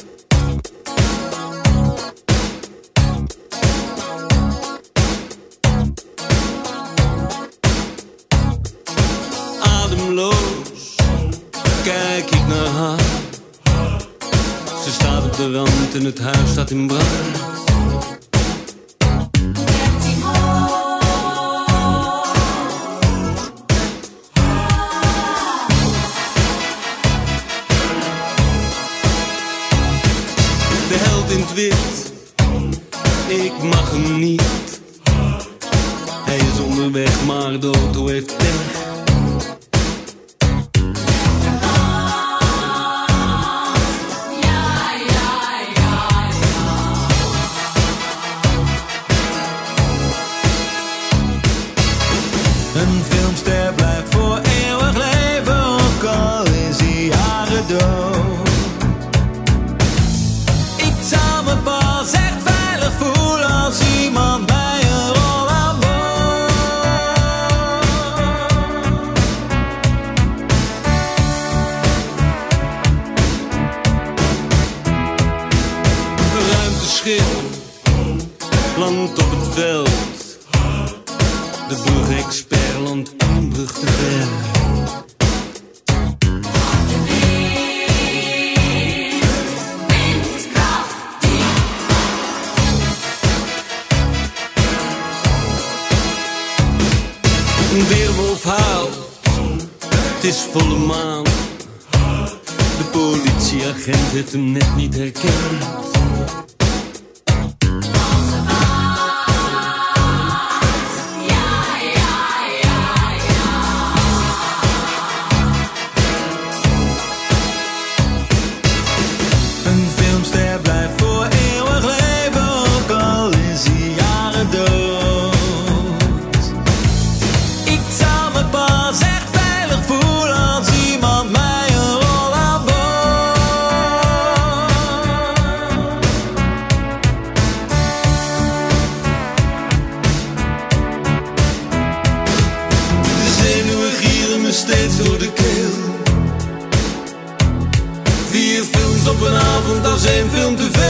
Ademloos kijk ik naar haar. Ze staat op de rand en het huis staat in brand. De held in het wit, ik mag hem niet. Hij is onderweg, maar de auto heeft pech. Een filmster blijft voor eeuwig leven, ook al is hij jaren dood. Ik zou me pas echt veilig voelen als iemand bij een rol aan boord. Ruimteschip landt op het veld. De brugexpert landt één brug te ver. Een weerwolf huilt, het is volle maan. De politieagent heeft hem net niet herkend. Een filmster blijft voor eeuwig leven, ook al is hij jaren dood. Ik zou me pas echt veilig voelen als iemand mij een rol aan boord. De zenuwen gieren me steeds door de keel. 4 films op een avond, dat is 1 film te veel.